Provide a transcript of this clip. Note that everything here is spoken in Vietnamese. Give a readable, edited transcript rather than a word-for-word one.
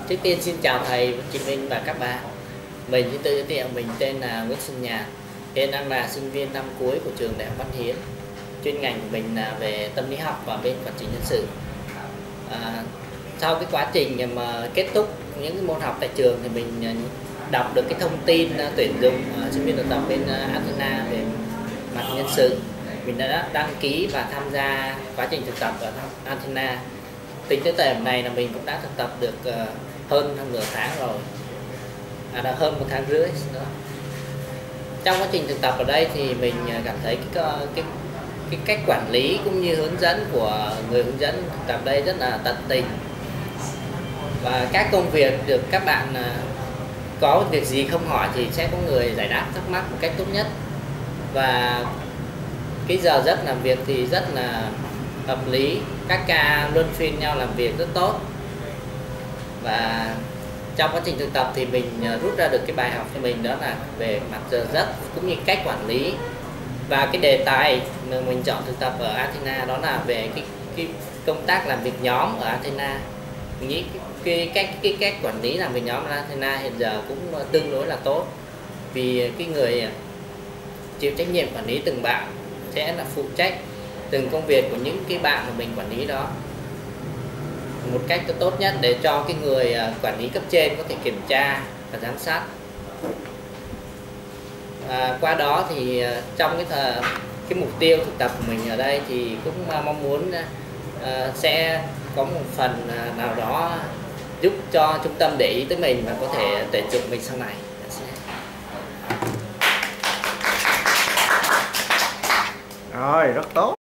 Trước tiên xin chào thầy Chị Minh và các bạn. Mình xin tự giới thiệu, mình tên là Nguyễn Xuân Nhàn, hiện đang là sinh viên năm cuối của trường Đại học Văn Hiến. Chuyên ngành của mình là về tâm lý học và bên quản trị nhân sự. Sau cái quá trình mà kết thúc những cái môn học tại trường thì mình đọc được cái thông tin tuyển dụng sinh viên thực tập bên Athena về mặt nhân sự. Mình đã đăng ký và tham gia quá trình thực tập ở Athena. Tính tới thời điểm này là mình cũng đã thực tập được hơn nửa tháng rồi, đã hơn 1 tháng rưỡi nữa. Trong quá trình thực tập ở đây thì mình cảm thấy cái cách quản lý cũng như hướng dẫn của người hướng dẫn thực tập đây rất là tận tình, và các công việc được các bạn có việc gì không hỏi thì sẽ có người giải đáp thắc mắc một cách tốt nhất, và cái giờ giấc làm việc thì rất là hợp lý, các ca luân phiên nhau làm việc rất tốt. Và trong quá trình thực tập thì mình rút ra được cái bài học cho mình, đó là về mặt giờ giấc cũng như cách quản lý. Và cái đề tài mà mình chọn thực tập ở Athena đó là về cái công tác làm việc nhóm ở Athena. Mình nghĩ cái cách quản lý làm việc nhóm ở Athena hiện giờ cũng tương đối là tốt, vì cái người chịu trách nhiệm quản lý từng bạn sẽ là phụ trách từng công việc của những cái bạn mà mình quản lý đó một cách tốt nhất, để cho cái người quản lý cấp trên có thể kiểm tra và giám sát. Qua đó thì trong cái mục tiêu thực tập của mình ở đây thì cũng mong muốn sẽ có một phần nào đó giúp cho trung tâm để ý tới mình và có thể tuyển dụng mình sau này. Rồi, rất tốt.